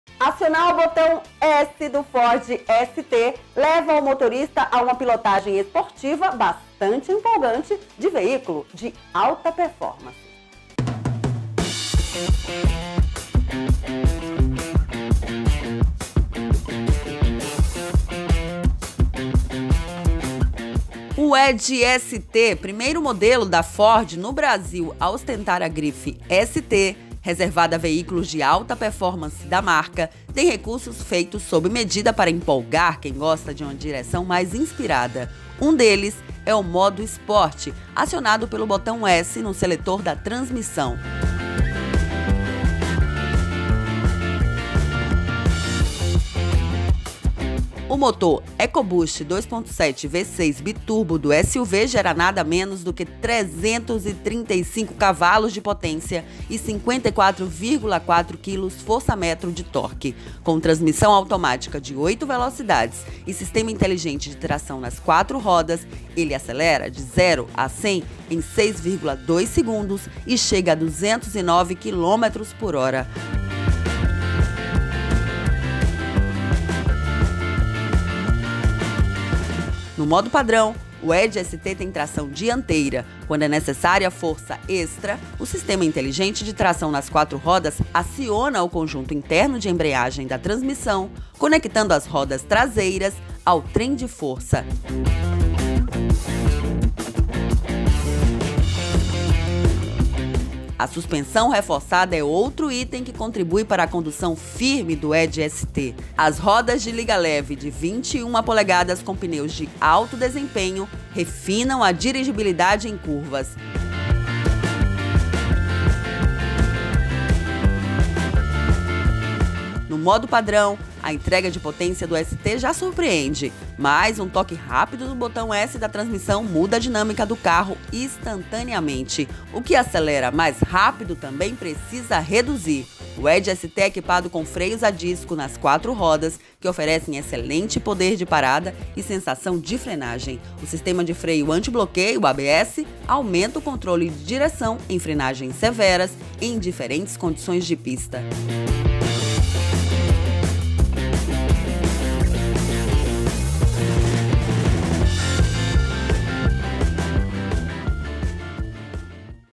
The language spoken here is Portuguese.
Acionar o botão S do Ford ST leva o motorista a uma pilotagem esportiva bastante empolgante de veículo de alta performance. O Edge ST, primeiro modelo da Ford no Brasil a ostentar a grife ST, reservada a veículos de alta performance da marca, tem recursos feitos sob medida para empolgar quem gosta de uma direção mais inspirada. Um deles é o modo Sport, acionado pelo botão S no seletor da transmissão. O motor EcoBoost 2.7 V6 biturbo do SUV gera nada menos do que 335 cavalos de potência e 54,4 kgfm de torque. Com transmissão automática de 8 velocidades e sistema inteligente de tração nas 4 rodas, ele acelera de 0 a 100 em 6,2 segundos e chega a 209 km por hora. No modo padrão, o Edge ST tem tração dianteira. Quando é necessária força extra, o sistema inteligente de tração nas 4 rodas aciona o conjunto interno de embreagem da transmissão, conectando as rodas traseiras ao trem de força. A suspensão reforçada é outro item que contribui para a condução firme do Edge ST. As rodas de liga leve de 21 polegadas com pneus de alto desempenho refinam a dirigibilidade em curvas. No modo padrão, a entrega de potência do ST já surpreende, mas um toque rápido do botão S da transmissão muda a dinâmica do carro instantaneamente. O que acelera mais rápido também precisa reduzir. O Edge ST é equipado com freios a disco nas 4 rodas, que oferecem excelente poder de parada e sensação de frenagem. O sistema de freio anti-bloqueio, ABS, aumenta o controle de direção em frenagens severas em diferentes condições de pista.